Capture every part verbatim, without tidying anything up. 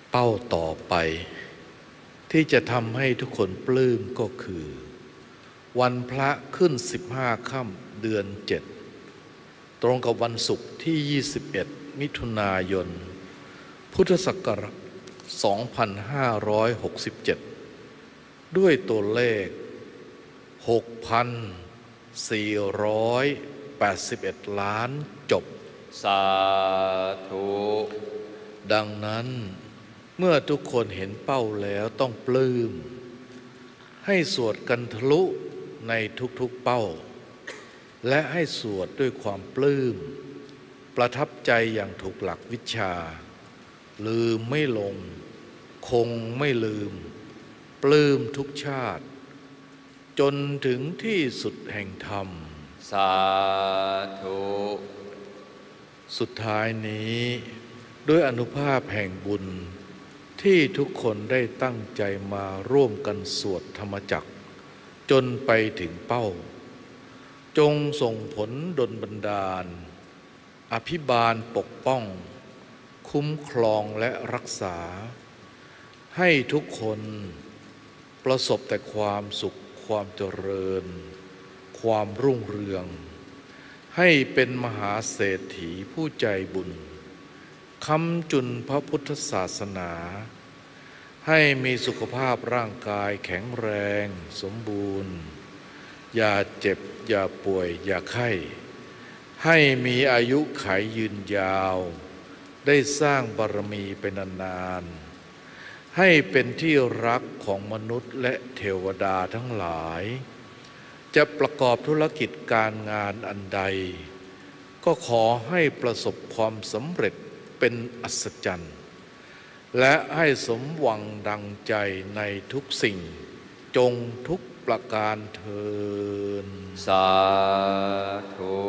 เป้าต่อไปที่จะทำให้ทุกคนปลื้มก็คือวันพระขึ้นสิบห้าค่ำเดือนเจ็ดตรงกับวันศุกร์ที่ยี่สิบเอ็ดมิถุนายนพุทธศักราชสองพันห้าร้อยหกสิบเจ็ดด้วยตัวเลข หกพันสี่ร้อยแปดสิบเอ็ด ล้านจบสาธุดังนั้นเมื่อทุกคนเห็นเป้าแล้วต้องปลื้มให้สวดกันทะลุในทุกๆเป้าและให้สวดด้วยความปลื้มประทับใจอย่างถูกหลักวิชาลืมไม่ลงคงไม่ลืมปลื้มทุกชาติจนถึงที่สุดแห่งธรรมสาธุสุดท้ายนี้ด้วยอานุภาพแห่งบุญที่ทุกคนได้ตั้งใจมาร่วมกันสวดธรรมจักรจนไปถึงเป้าจงส่งผลดลบันดาลอภิบาลปกป้องคุ้มครองและรักษาให้ทุกคนประสบแต่ความสุขความเจริญความรุ่งเรืองให้เป็นมหาเศรษฐีผู้ใจบุญค้ำจุนพระพุทธศาสนาให้มีสุขภาพร่างกายแข็งแรงสมบูรณ์อย่าเจ็บอย่าป่วยอย่าไข้ให้มีอายุขัยยืนยาวได้สร้างบารมีเป็นนานๆให้เป็นที่รักของมนุษย์และเทวดาทั้งหลายจะประกอบธุรกิจการงานอันใดก็ขอให้ประสบความสำเร็จเป็นอัศจรรย์และให้สมหวังดังใจในทุกสิ่งจงทุกประการเทินสาธุ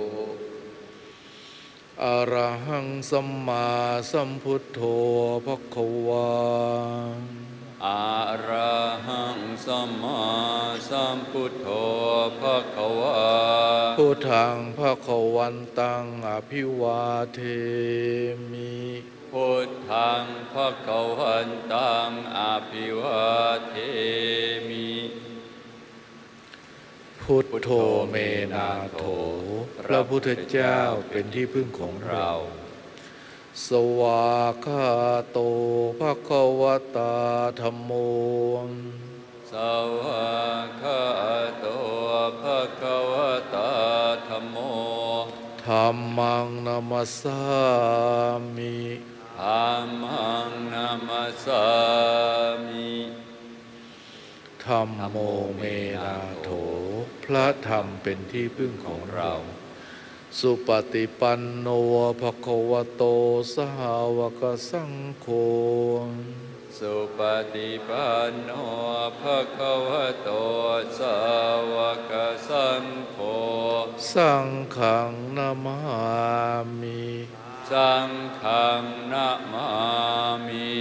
อะระหังสัมมาสัมพุทโธภควาอะระหังสัมมาสัมพุทโธภควาพุทธังภควันตังอภิวาเทมิพุทธังภควันตังอภิวาเทมิพุทโธเมนาโถพระพุทธเจ้าเป็นที่พึ่งของเราสวากขาโตภควตาธัมโมสวากขาโตภควตาธัมโมธัมมังนัมสสามิธัมมังนัมสสามิธัมโมเมนาโถพระธรรมเป็นที่พึ่งของเราสุปฏิปันโนภควโตสาวกสังโฆสุปฏิปันโนภควโตสาวกสังโฆสังฆังนะมามิสังฆังนะมามิ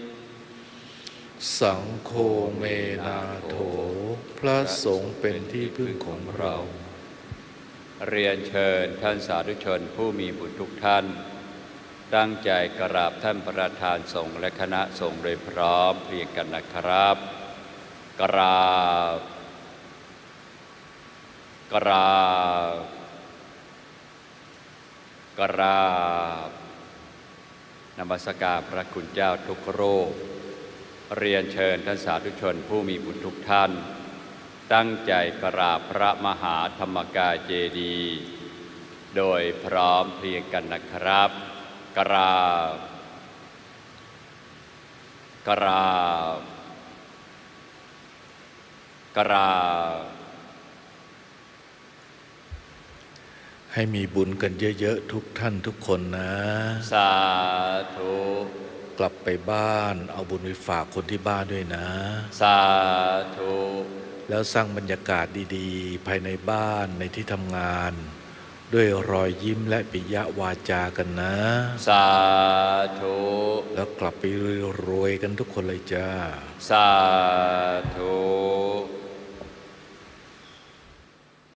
สังโฆเมนาโถพระสงฆ์เป็นที่พึ่งของเราเรียนเชิญท่านสาธุชนผู้มีบุญทุกท่านตั้งใจกราบท่านประธานสงฆ์และคณะสงฆ์โดยพร้อมเพรียงกันนะครับกราบกราบกราบนมัสการพระคุณเจ้าทุกรูปเรียนเชิญท่านสาธุชนผู้มีบุญทุกท่านตั้งใจกราบพระมหาธรรมกายเจดีย์โดยพร้อมเพรียงกันนะครับกราบกราบกราบให้มีบุญกันเยอะๆทุกท่านทุกคนนะสาธุกลับไปบ้านเอาบุญไปฝากคนที่บ้านด้วยนะสาธุแล้วสร้างบรรยากาศดีๆภายในบ้านในที่ทำงานด้วยรอยยิ้มและปิยวาจากันนะสาธุแล้วกลับไปรวยๆกันทุกคนเลยจ้าสาธุ